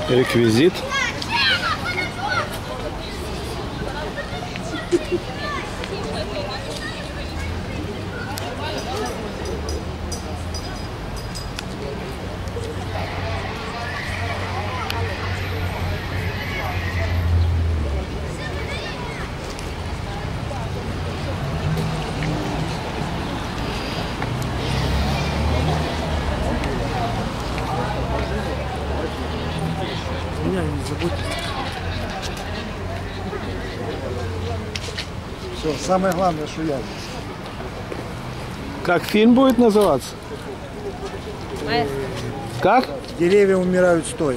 Реквизит. Меня не забудьте. Все, самое главное, что я здесь. Как фильм будет называться? Как? Деревья умирают стоя.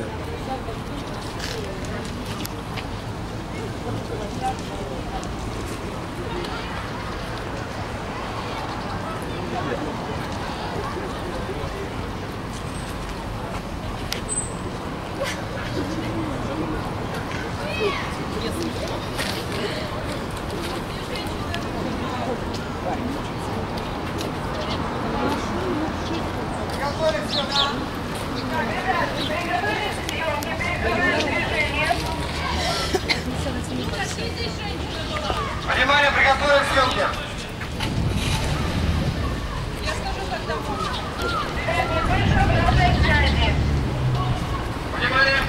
Внимание, приготовим съемки. Внимание.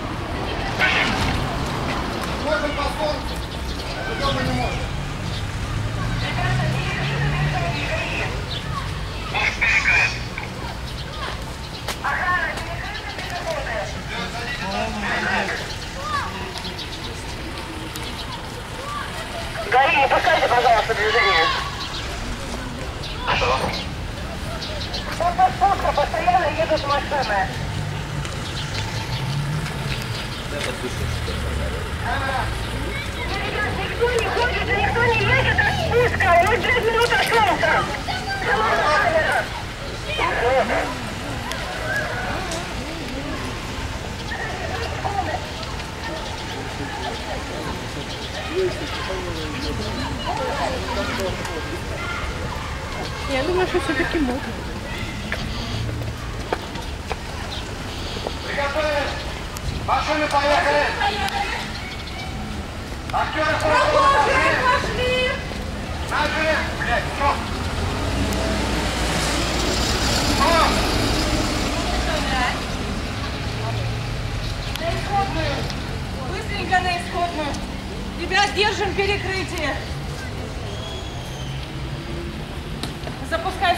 Можем по солнцу, а дома не можем. Гори, не пускайте, пожалуйста, движение. Что? После спуска постоянно едут машины. Ребят, никто не ходит, никто не едет от спуска. У нас 5 минут от солнца. Я думаю, что все-таки можно. Приготовились. Машины поехали. Актеры пошли. Начали. Блядь, все. На исходную. Быстренько на исходную. Ребят, держим перекрытие. Запускаем.